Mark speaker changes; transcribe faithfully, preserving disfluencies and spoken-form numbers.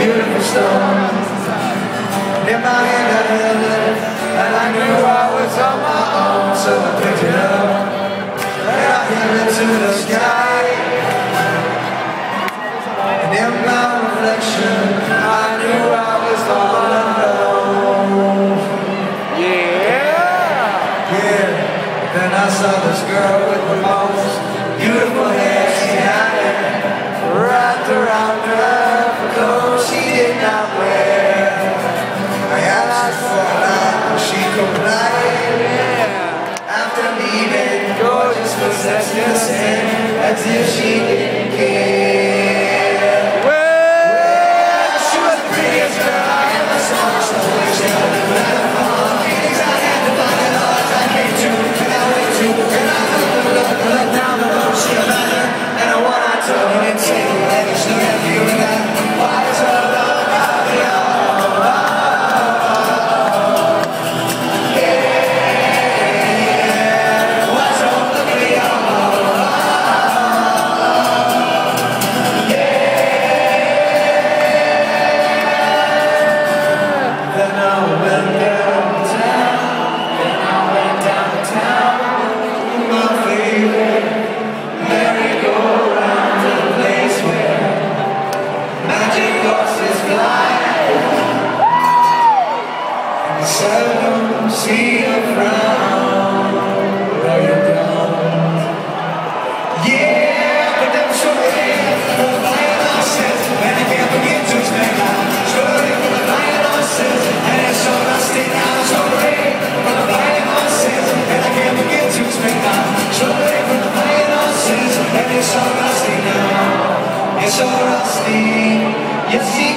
Speaker 1: beautiful stone. In my hand I held it, and I knew I was on my own, so I picked it up, and I held it to the sky. And in my reflection, I knew I was all alone.
Speaker 2: Yeah!
Speaker 1: Yeah, then I saw this girl with the most beautiful hair. She had it wrapped around her for clothes she did not wear. I asked her for a night, she complied.
Speaker 2: Yeah!
Speaker 1: After leaving, gorgeous possessions, as if she didn't care.
Speaker 2: Well,
Speaker 1: she was the prettiest girl I ever saw. So she had the beautiful feelings I had to find it all as I came to, and I went to, and I looked, looked, looked down the road. She was better, and I want I told her to take a leg, and she had feeling that why is her love about me all? Seldom see a frown while you're gone. Yeah, but them struggling for the violence, and I can't begin to explain how. Struggling for the violence, and it's so rusty now. Struggling for the violence, and I can't begin to explain how. Struggling for the violence, and it's so rusty now. It's so rusty. You see.